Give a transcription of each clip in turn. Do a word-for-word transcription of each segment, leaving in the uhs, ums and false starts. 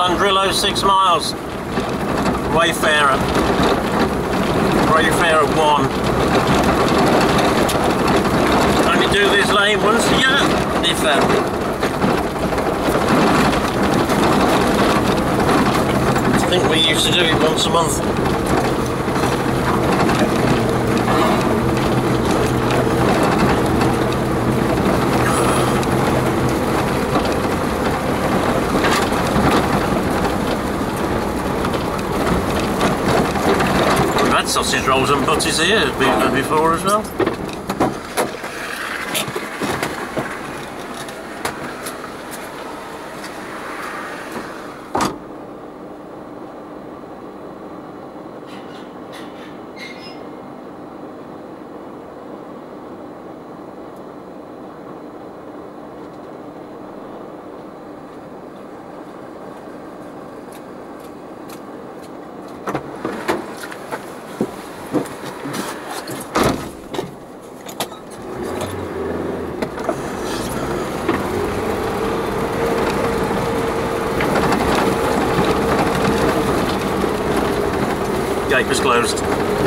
Llandrillo, six miles. Wayfarer. Wayfarer one. Only do this lane once a year, if ever. I think we used to do it once a month. Sausage rolls and butties here before as well. Gate was closed.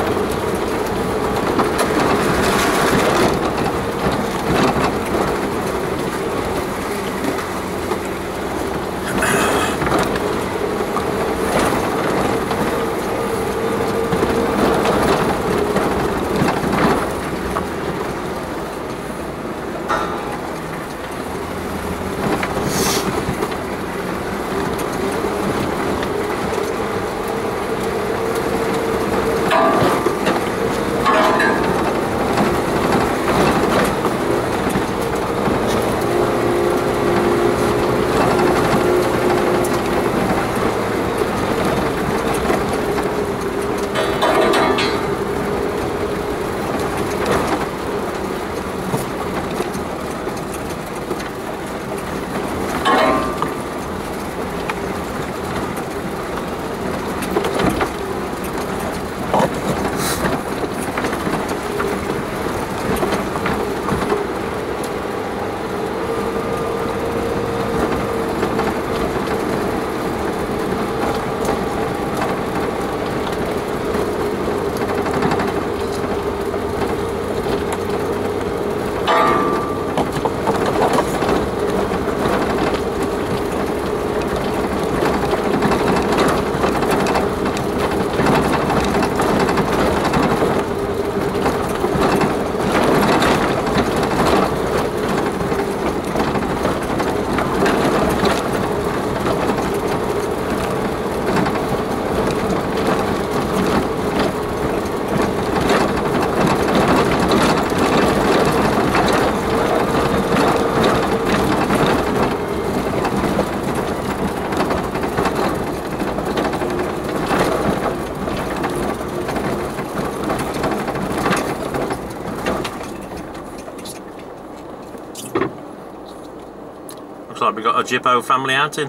Looks like we've got a Jippo family outing.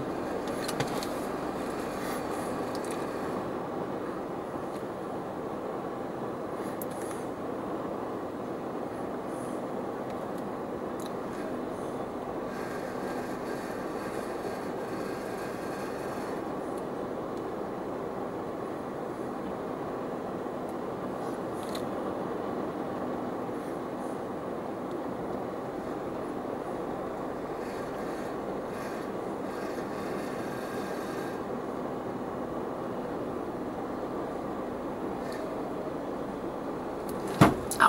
Ow.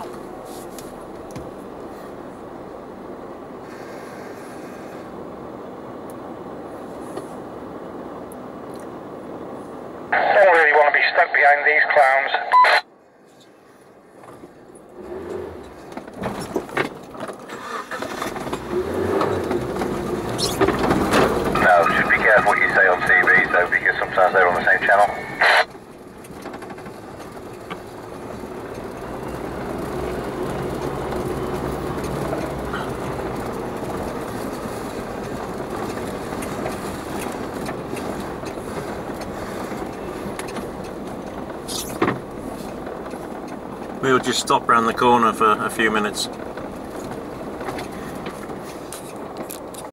Don't really want to be stuck behind these clowns. No, just be careful what you say on T V though, because sometimes they're on the same channel. We'll just stop round the corner for a few minutes.